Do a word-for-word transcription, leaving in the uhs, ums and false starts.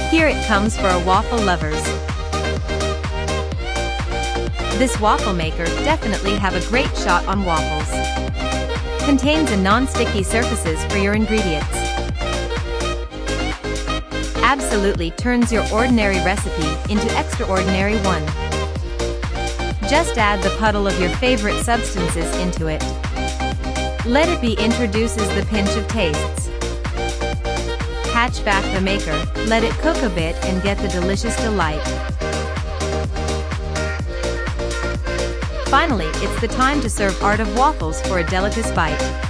Here it comes for our waffle lovers. This waffle maker definitely have a great shot on waffles. Contains a non-sticky surfaces for your ingredients. Absolutely turns your ordinary recipe into extraordinary one. Just add the puddle of your favorite substances into it. Let it be introduces the pinch of tastes. Hatch back the maker, let it cook a bit and get the delicious delight. Finally, it's the time to serve art of waffles for a delicate bite.